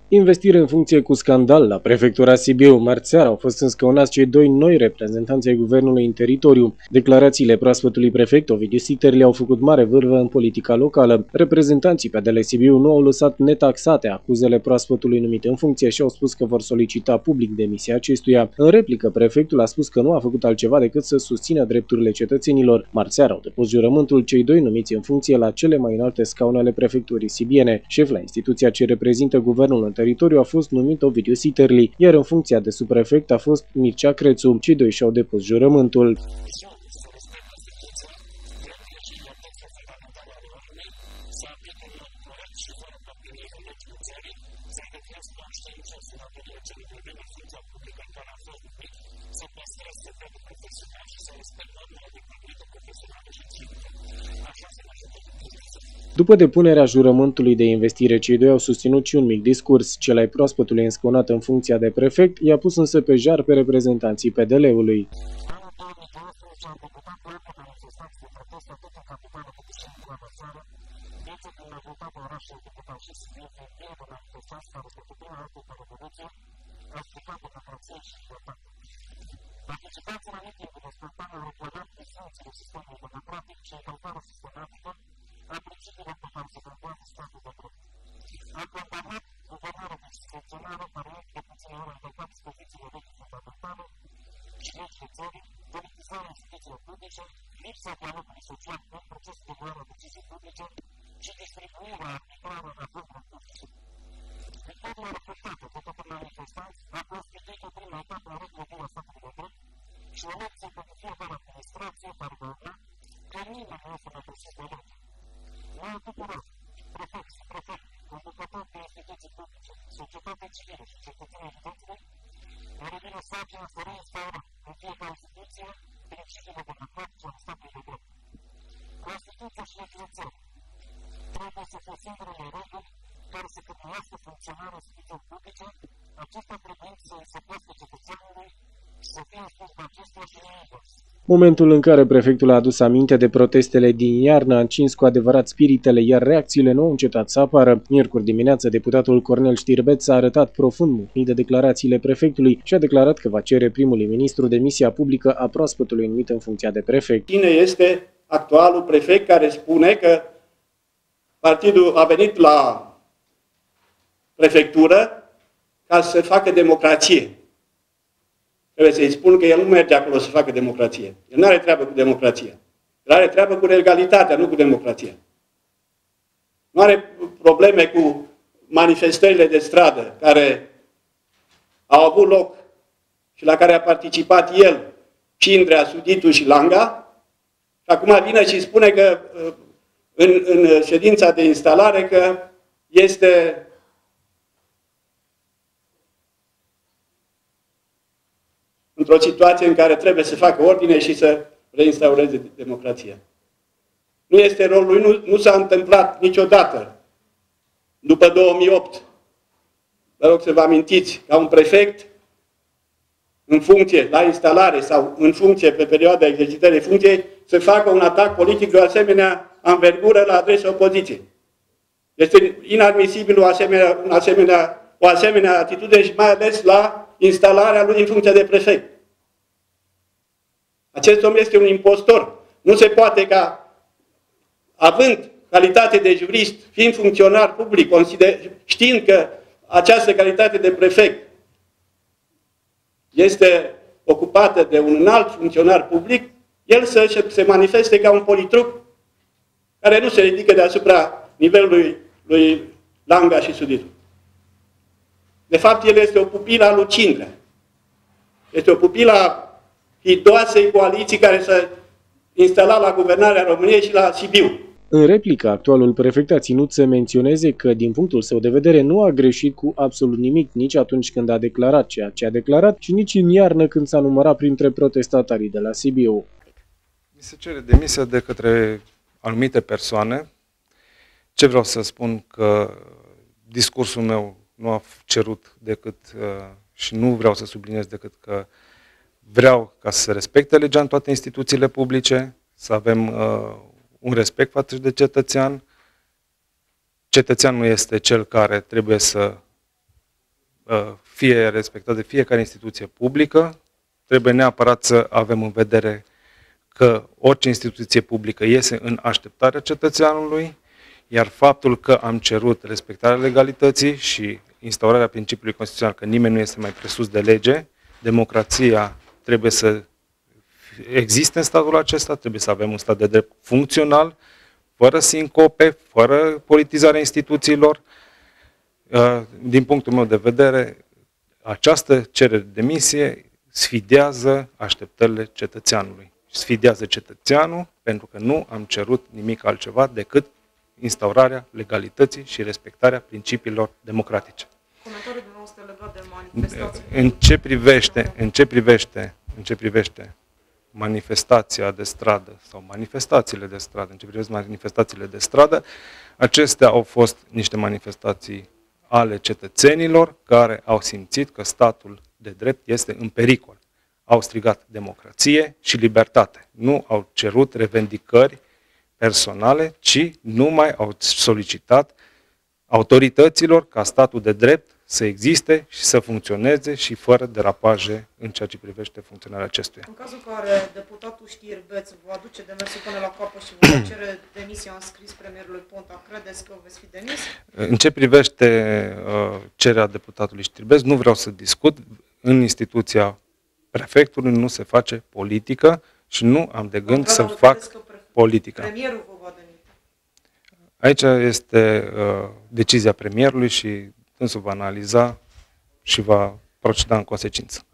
Investire în funcție cu scandal la prefectura Sibiu. Marți seara au fost înscăunați cei doi noi reprezentanți ai guvernului în teritoriu. Declarațiile proaspătului prefect Ovidiu Siterli au făcut mare vârvă în politica locală. Reprezentanții PDL Sibiu nu au lăsat netaxate acuzele proaspătului numit în funcție și au spus că vor solicita public demisia acestuia. În replică, prefectul a spus că nu a făcut altceva decât să susțină drepturile cetățenilor. Marți seara au depus jurământul cei doi numiți în funcție la cele mai înalte scaune ale prefecturii sibiene. Șef la instituția ce reprezintă guvernul în teritoriu a fost numit Ovidiu Siterli, iar în funcția de subprefect a fost Mircea Crețu. Cei doi și-au depus jurământul. După depunerea jurământului de investire, cei doi au susținut și un mic discurs. Cel ai proaspătului înscăunat în funcția de prefect i-a pus însă pe jar pe reprezentanții PDL-ului. Momentul în care prefectul a adus aminte de protestele din iarnă a încins cu adevărat spiritele, iar reacțiile nu au încetat să apară. Miercuri dimineață, deputatul Cornel Știrbeț s-a arătat profund mulțumit de declarațiile prefectului și a declarat că va cere primului ministru demisia publică a proaspătului numit în funcția de prefect. Cine este actualul prefect care spune că partidul a venit la prefectură ca să facă democrație? Trebuie să-i spun că el nu merge acolo să facă democrație. El nu are treabă cu democrația. El are treabă cu legalitatea, nu cu democrația. Nu are probleme cu manifestările de stradă care au avut loc și la care a participat el, Cindrea, Suditu și Langa. Și acum vine și spune că în ședința de instalare că este într-o situație în care trebuie să facă ordine și să reinstaureze democrația. Nu este rolul lui, nu s-a întâmplat niciodată după 2008. Vă rog să vă amintiți, ca un prefect în funcție, la instalare sau în funcție pe perioada exercitării funcției, să facă un atac politic de o asemenea anvergură la adresa opoziției. Este inadmisibil o asemenea atitudine și mai ales la instalarea lui în funcție de prefect. Acest om este un impostor. Nu se poate ca, având calitate de jurist, fiind funcționar public, știind că această calitate de prefect este ocupată de un alt funcționar public, el să se manifeste ca un politruc care nu se ridică deasupra nivelului lui Langa și Suditu. De fapt, el este o pupilă a lui Cindrea. Este o pupilă a hidoasei coaliții care s-a instalat la guvernarea României și la Sibiu. În replică, actualul prefect a ținut să menționeze că, din punctul său de vedere, nu a greșit cu absolut nimic nici atunci când a declarat ceea ce a declarat și nici în iarnă când s-a numărat printre protestatarii de la Sibiu. Mi se cere demisia de către anumite persoane. Ce vreau să spun că discursul meu nu a cerut decât, și nu vreau să subliniez decât că vreau ca să se respecte legea în toate instituțiile publice, să avem un respect față de cetățean. Cetățeanul este cel care trebuie să fie respectat de fiecare instituție publică. Trebuie neapărat să avem în vedere că orice instituție publică iese în așteptarea cetățeanului, iar faptul că am cerut respectarea legalității și instaurarea principiului constituțional că nimeni nu este mai presus de lege, democrația trebuie să existe în statul acesta, trebuie să avem un stat de drept funcțional, fără sincope, fără politizarea instituțiilor. Din punctul meu de vedere, această cerere de demisie sfidează așteptările cetățeanului. Sfidează cetățeanul pentru că nu am cerut nimic altceva decât instaurarea legalității și respectarea principiilor democratice. Comentariul dumneavoastră legat de manifestații. În ce privește manifestația de stradă sau manifestațiile de stradă, în ce privește manifestațiile de stradă, acestea au fost niște manifestații ale cetățenilor care au simțit că statul de drept este în pericol. Au strigat democrație și libertate. Nu au cerut revendicări personale, ci numai au solicitat autorităților ca statul de drept să existe și să funcționeze și fără derapaje în ceea ce privește funcționarea acestuia. În cazul în care deputatul Știrbeț va aduce demersul până la capăt și va cere demisia în scris premierului Ponta, credeți că veți fi demis? În ce privește cererea deputatului Știrbeț, nu vreau să discut. În instituția prefectului nu se face politică și nu am de gând să fac politică. Premierul vă va demite. Aici este decizia premierului și însul va analiza și va proceda în consecință.